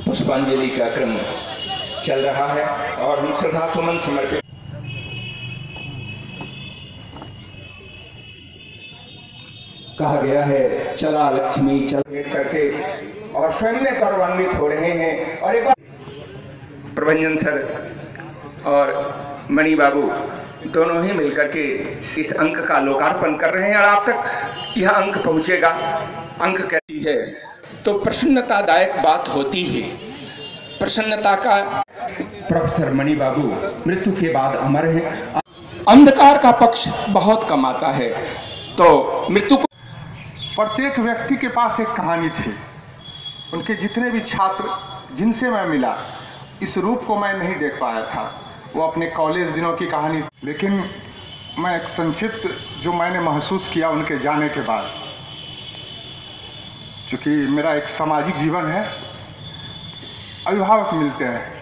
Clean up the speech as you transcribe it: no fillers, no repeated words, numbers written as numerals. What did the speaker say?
पुष्पांजलि का क्रम चल रहा है और हम श्रद्धा सुमन समर्पित कहा गया है, चला लक्ष्मी चल करके और स्वयं में गौरवान्वित हो रहे हैं। और एक बार प्रभंजन सर और मणि बाबू दोनों ही मिलकर के इस अंक का लोकार्पण कर रहे हैं और आप तक यह अंक पहुंचेगा। अंक कहती है तो प्रसन्नतादायक बात होती है। प्रसन्नता का प्रोफेसर मणि बाबू मृत्यु के बाद अमर हैं। अंधकार का पक्ष बहुत कम आता है, तो मृत्यु को प्रत्येक व्यक्ति के पास एक कहानी थी। उनके जितने भी छात्र जिनसे मैं मिला, इस रूप को मैं नहीं देख पाया था। वो अपने कॉलेज दिनों की कहानी, लेकिन मैं एक संक्षिप्त जो मैंने महसूस किया उनके जाने के बाद, चूँकि मेरा एक सामाजिक जीवन है, अभिभावक मिलते हैं,